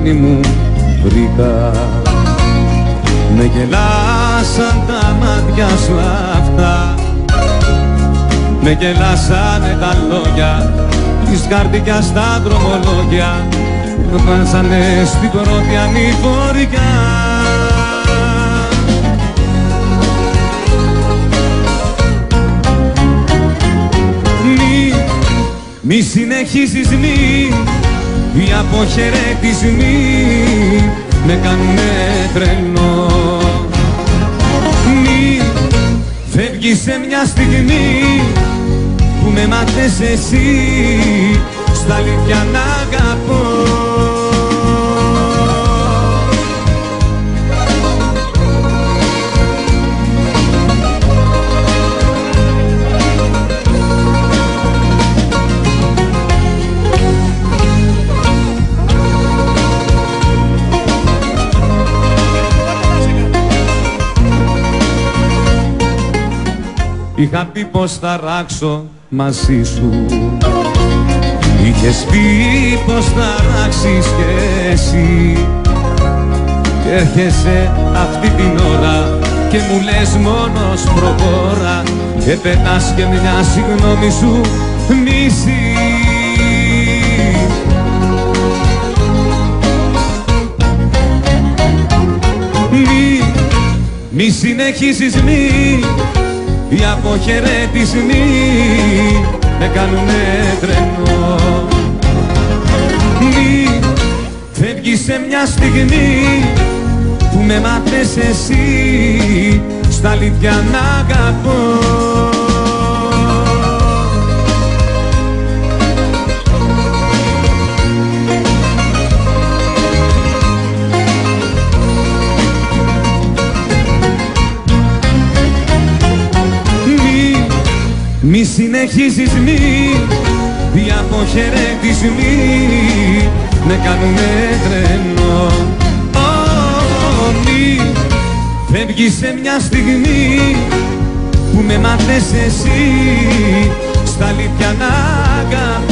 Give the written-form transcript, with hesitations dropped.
μόνη μου βρήκα. Με γελάσαν τα μάτια σου αυτά, με γελάσανε τα λόγια της καρδιάς στα δρομολόγια, με βάζανε στην πρώτη ανηφοριά. Μη συνεχίσεις, οι αποχαιρετισμοί με κάνουνε τρελό. Μη φεύγεις σε μια στιγμή που με μάθες εσύ στα αλήθεια να αγαπώ. Είχα πει πως θα ράξω μαζί σου, είχες πει πως θα ράξεις κι εσύ, και έρχεσαι αυτή την ώρα και μου λες μόνος προχώρα, και πετάς και μια συγγνώμη σου μισή. Μη συνεχίσεις, οι αποχαιρετισμοί με κάνουνε τρελό. Μη φεύγεις σε μια στιγμή που με μάθες εσύ στα αλήθεια να αγαπώ. Μη συνεχίσεις, οι αποχαιρετισμοί με κάνουνε τρελό. Μη φεύγεις σε μια στιγμή που με μάθες εσύ στα αλήθεια να αγαπώ.